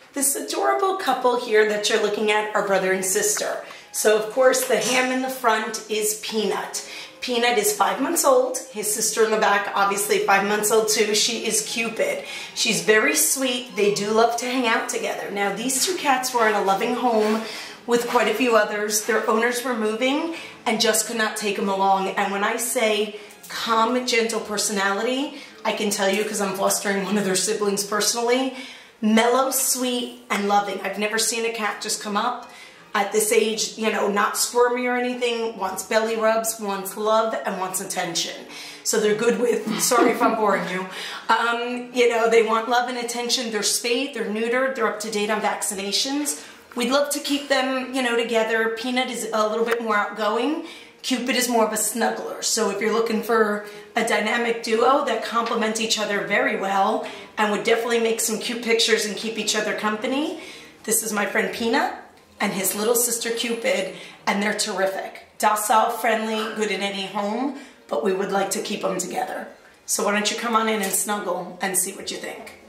This adorable couple here that you're looking at are brother and sister. So of course the ham in the front is Peanut. Peanut is 5 months old. His sister in the back, obviously 5 months old too. She is Cupid. She's very sweet. They do love to hang out together. Now these two cats were in a loving home with quite a few others. Their owners were moving and just could not take them along. And when I say calm, gentle personality, I can tell you because I'm fostering one of their siblings personally, mellow, sweet, and loving. I've never seen a cat just come up at this age, you know, not squirmy or anything, wants belly rubs, wants love, and wants attention. So they're good with, sorry if I'm boring you, you know, they want love and attention. They're spayed, they're neutered, they're up to date on vaccinations. We'd love to keep them, you know, together. Peanut is a little bit more outgoing. Cupid is more of a snuggler. So if you're looking for a dynamic duo that complement each other very well and would definitely make some cute pictures and keep each other company, this is my friend Peanut and his little sister Cupid, and they're terrific. Docile, friendly, good in any home, but we would like to keep them together. So why don't you come on in and snuggle and see what you think.